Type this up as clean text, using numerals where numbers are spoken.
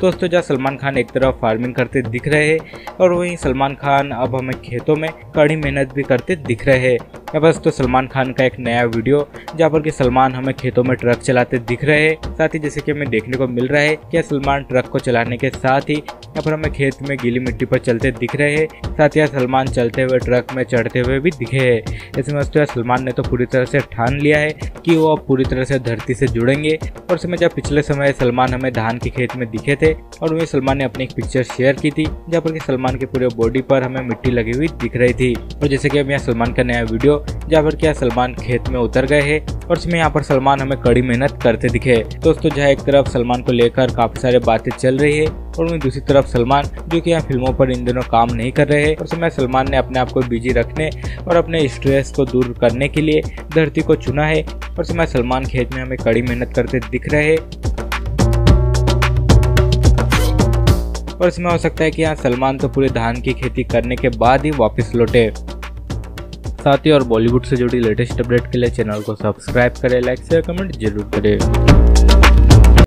दोस्तों जहाँ सलमान खान एक तरफ फार्मिंग करते दिख रहे हैं और वहीं सलमान खान अब हमें खेतों में कड़ी मेहनत भी करते दिख रहे हैं। बस तो सलमान खान का एक नया वीडियो जहाँ पर कि सलमान हमें खेतों में ट्रक चलाते दिख रहे हैं। साथ ही जैसे कि हमें देखने को मिल रहा है कि सलमान ट्रक को चलाने के साथ ही यहाँ पर हमें खेत में गीली मिट्टी पर चलते दिख रहे हैं। साथ ही सलमान चलते हुए ट्रक में चढ़ते हुए भी दिखे हैं। इसमें दोस्तों सलमान ने तो पूरी तरह से ठान लिया है कि वो अब पूरी तरह से धरती से जुड़ेंगे। और समय जब पिछले समय सलमान हमें धान के खेत में दिखे थे और वहीं सलमान ने अपनी एक पिक्चर शेयर की थी जहाँ पर कि सलमान के पूरे बॉडी पर हमें मिट्टी लगी हुई दिख रही थी। और जैसे कि अब यहाँ सलमान का नया वीडियो जहाँ पर क्या सलमान खेत में उतर गए हैं और इसमें यहाँ पर सलमान हमें कड़ी मेहनत करते दिखे। दोस्तों जहाँ एक तरफ सलमान को लेकर काफी सारे बातें चल रही है और वहीं दूसरी तरफ सलमान जो कि यहाँ फिल्मों पर इन दिनों काम नहीं कर रहे हैं। और समय सलमान ने अपने आप को बिजी रखने और अपने स्ट्रेस को दूर करने के लिए धरती को चुना है। और समय सलमान खेत में हमें कड़ी मेहनत करते दिख रहे हैं। और इसमें हो सकता है कि यहाँ सलमान तो पूरे धान की खेती करने के बाद ही वापस लौटे। साथ ही और बॉलीवुड से जुड़ी लेटेस्ट अपडेट के लिए चैनल को सब्सक्राइब करें, लाइक शेयर कमेंट जरूर करें।